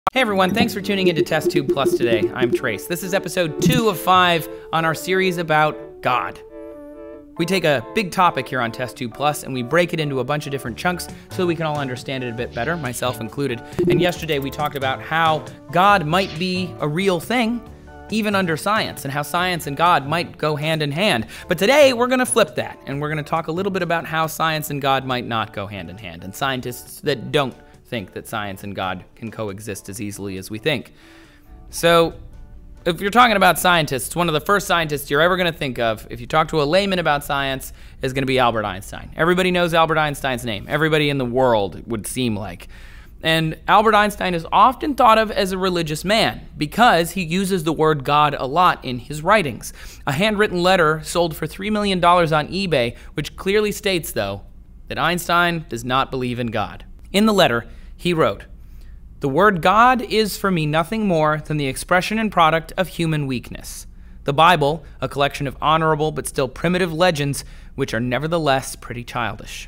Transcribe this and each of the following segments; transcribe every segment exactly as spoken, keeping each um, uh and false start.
Hey everyone, thanks for tuning into TestTube Plus today. I'm Trace. This is episode two of five on our series about God. We take a big topic here on TestTube Plus and we break it into a bunch of different chunks so we can all understand it a bit better, myself included. And yesterday we talked about how God might be a real thing, even under science, and how science and God might go hand in hand. But today we're gonna flip that, and we're gonna talk a little bit about how science and God might not go hand in hand, and scientists that don't think that science and God can coexist as easily as we think. So, if you're talking about scientists, one of the first scientists you're ever gonna think of, if you talk to a layman about science, is gonna be Albert Einstein. Everybody knows Albert Einstein's name. Everybody in the world, it would seem like. And Albert Einstein is often thought of as a religious man because he uses the word God a lot in his writings. A handwritten letter sold for three million dollars on eBay, which clearly states, though, that Einstein does not believe in God. In the letter, he wrote, "The word God is for me nothing more than the expression and product of human weakness. The Bible, a collection of honorable but still primitive legends, which are nevertheless pretty childish."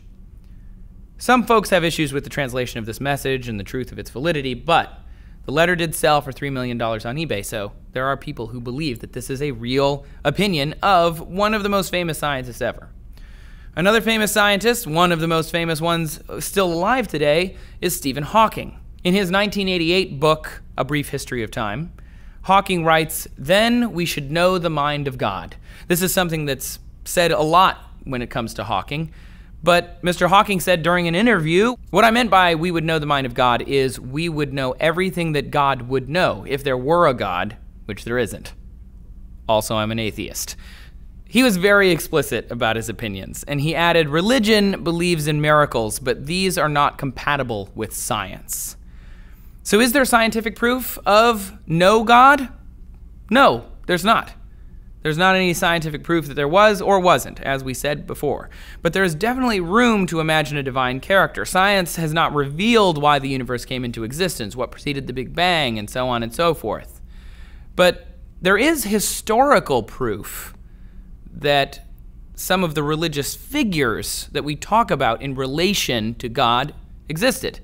Some folks have issues with the translation of this message and the truth of its validity, but the letter did sell for three million dollars on eBay, so there are people who believe that this is a real opinion of one of the most famous scientists ever. Another famous scientist, one of the most famous ones still alive today, is Stephen Hawking. In his nineteen eighty-eight book, A Brief History of Time, Hawking writes, "Then we should know the mind of God." This is something that's said a lot when it comes to Hawking, but Mister Hawking said during an interview, "What I meant by we would know the mind of God is we would know everything that God would know if there were a God, which there isn't. Also, I'm an atheist." He was very explicit about his opinions, and he added, "Religion believes in miracles, but these are not compatible with science." So is there scientific proof of no God? No, there's not. There's not any scientific proof that there was or wasn't, as we said before. But there is definitely room to imagine a divine character. Science has not revealed why the universe came into existence, what preceded the Big Bang, and so on and so forth. But there is historical proof that some of the religious figures that we talk about in relation to God existed.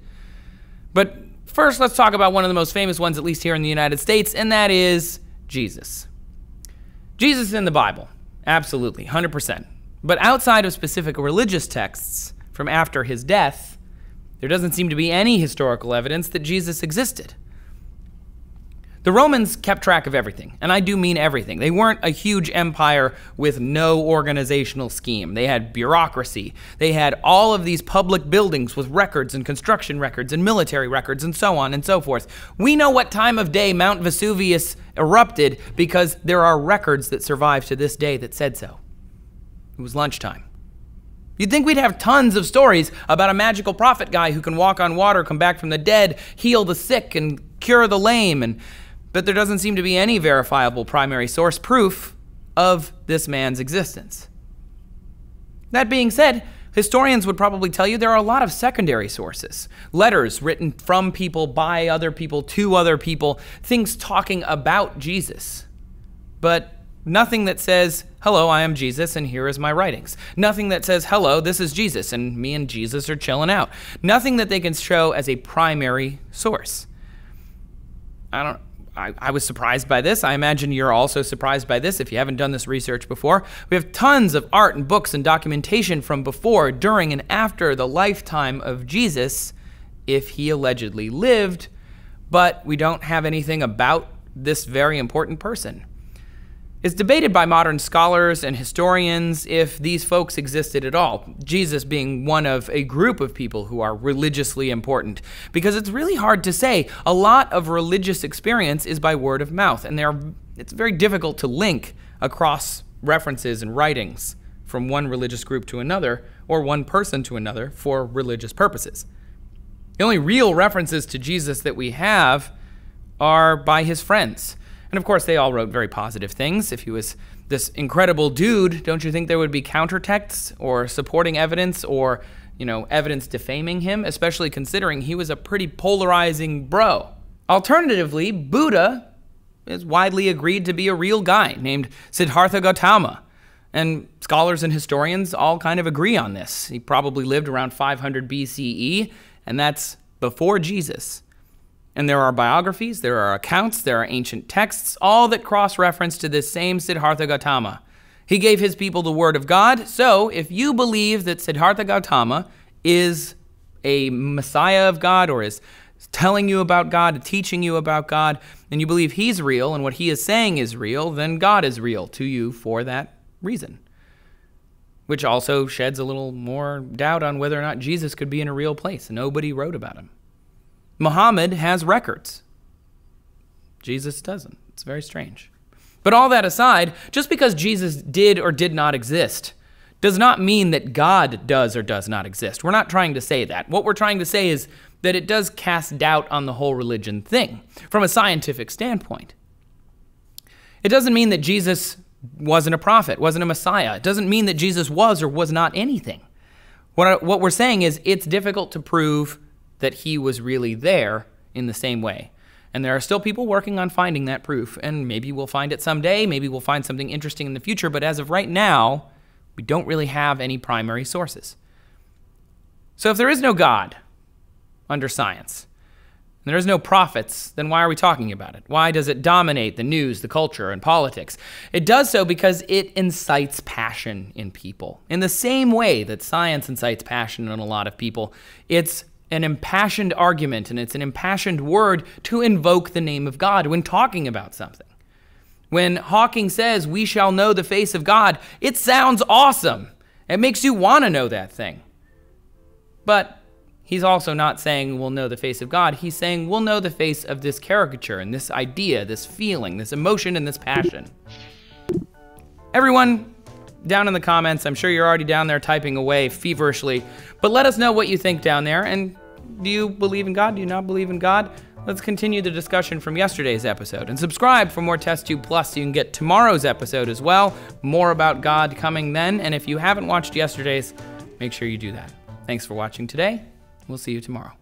But first, let's talk about one of the most famous ones, at least here in the United States, and that is Jesus. Jesus in the Bible, absolutely, one hundred percent. But outside of specific religious texts from after his death, there doesn't seem to be any historical evidence that Jesus existed. The Romans kept track of everything, and I do mean everything. They weren't a huge empire with no organizational scheme. They had bureaucracy. They had all of these public buildings with records and construction records and military records and so on and so forth. We know what time of day Mount Vesuvius erupted because there are records that survive to this day that said so. It was lunchtime. You'd think we'd have tons of stories about a magical prophet guy who can walk on water, come back from the dead, heal the sick, and cure the lame, and but there doesn't seem to be any verifiable primary source proof of this man's existence. That being said, historians would probably tell you there are a lot of secondary sources. Letters written from people, by other people, to other people, things talking about Jesus. But nothing that says, "Hello, I am Jesus, and here is my writings." Nothing that says, "Hello, this is Jesus, and me and Jesus are chilling out." Nothing that they can show as a primary source. I don't I, I was surprised by this. I imagine you're also surprised by this if you haven't done this research before. We have tons of art and books and documentation from before, during, and after the lifetime of Jesus, if he allegedly lived, but we don't have anything about this very important person. It's debated by modern scholars and historians if these folks existed at all, Jesus being one of a group of people who are religiously important, because it's really hard to say. A lot of religious experience is by word of mouth, and they're, it's very difficult to link across references and writings from one religious group to another, or one person to another, for religious purposes. The only real references to Jesus that we have are by his friends. And of course, they all wrote very positive things. If he was this incredible dude, don't you think there would be countertexts or supporting evidence or, you know, evidence defaming him, especially considering he was a pretty polarizing bro? Alternatively, Buddha is widely agreed to be a real guy named Siddhartha Gautama. And scholars and historians all kind of agree on this. He probably lived around five hundred B C E, and that's before Jesus. And there are biographies, there are accounts, there are ancient texts, all that cross-reference to this same Siddhartha Gautama. He gave his people the word of God, so if you believe that Siddhartha Gautama is a messiah of God or is telling you about God, teaching you about God, and you believe he's real and what he is saying is real, then God is real to you for that reason. Which also sheds a little more doubt on whether or not Jesus could be in a real place. Nobody wrote about him. Muhammad has records. Jesus doesn't. It's very strange. But all that aside, just because Jesus did or did not exist does not mean that God does or does not exist. We're not trying to say that. What we're trying to say is that it does cast doubt on the whole religion thing from a scientific standpoint. It doesn't mean that Jesus wasn't a prophet, wasn't a messiah. It doesn't mean that Jesus was or was not anything. What, I, what we're saying is it's difficult to prove that he was really there in the same way. And there are still people working on finding that proof, and maybe we'll find it someday, maybe we'll find something interesting in the future, but as of right now, we don't really have any primary sources. So if there is no God under science, and there is no prophets, then why are we talking about it? Why does it dominate the news, the culture, and politics? It does so because it incites passion in people. In the same way that science incites passion in a lot of people, it's an impassioned argument and it's an impassioned word to invoke the name of God when talking about something. When Hawking says, "We shall know the face of God," it sounds awesome. It makes you want to know that thing. But he's also not saying we'll know the face of God. He's saying we'll know the face of this caricature and this idea, this feeling, this emotion, and this passion. Everyone down in the comments, I'm sure you're already down there typing away feverishly, but let us know what you think down there. And do you believe in God? Do you not believe in God? Let's continue the discussion from yesterday's episode. And subscribe for more TestTube Plus so you can get tomorrow's episode as well. More about God coming then. And if you haven't watched yesterday's, make sure you do that. Thanks for watching today. We'll see you tomorrow.